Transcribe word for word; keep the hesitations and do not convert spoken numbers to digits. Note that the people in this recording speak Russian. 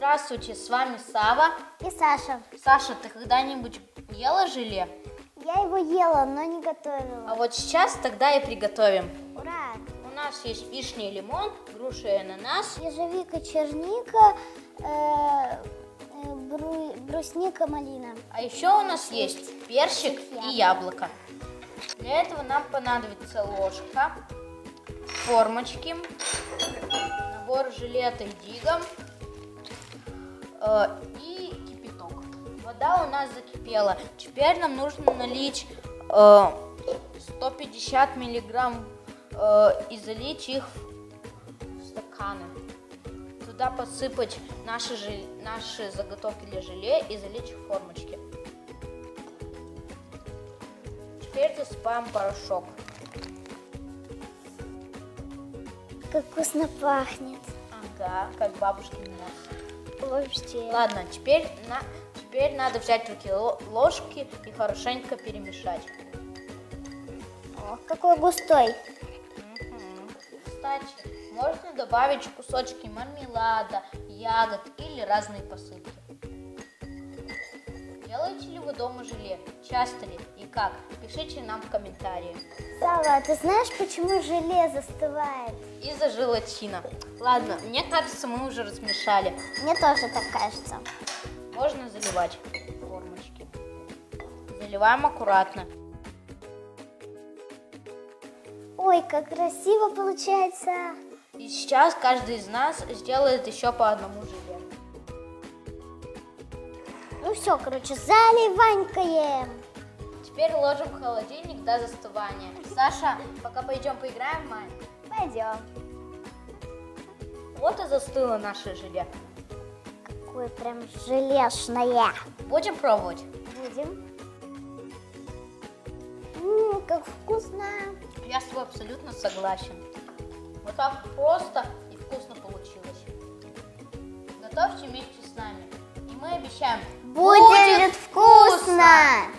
Здравствуйте, с вами Сава и Саша. Саша, ты когда-нибудь ела желе? Я его ела, но не готовила. А вот сейчас тогда и приготовим. Ура! У нас есть вишня и лимон, груша и ананас, ежевика, черника, э, э, бру, брусника, малина. А еще у нас есть персик и яблоко. Для этого нам понадобится ложка, формочки, набор желе Тайдига э, и кипяток. Вода у нас закипела. Теперь нам нужно налить э, сто пятьдесят миллиграмм э, и залить их в стаканы. Туда посыпать наши, жел... наши заготовки для желе и залить их в формочки. Теперь засыпаем порошок. Как вкусно пахнет. Ага, как бабушкин нос. Вообще. Ладно, теперь, на... теперь надо взять в руки ложки и хорошенько перемешать. О, какой густой. Угу. Кстати, можно добавить кусочки мармелада, ягод или разные посыпки. Делаете ли вы дома желе? Часто ли и как? Пишите нам в комментариях. Сава, а ты знаешь, почему желе застывает? Из-за желатина. Ладно, мне кажется, мы уже размешали. Мне тоже так кажется. Можно заливать формочки. Заливаем аккуратно. Ой, как красиво получается. И сейчас каждый из нас сделает еще по одному желе. Ну все, короче, заливанькаем. Теперь ложим в холодильник до застывания. Саша, пока пойдем поиграем в маме. Пойдем. Вот и застыло наше желе. Какое прям желешное. Будем пробовать? Будем. Ммм, как вкусно. Я с тобой абсолютно согласен. Вот так просто и вкусно получилось. Готовьте вместе с нами. И мы обещаем, Будет вкусно!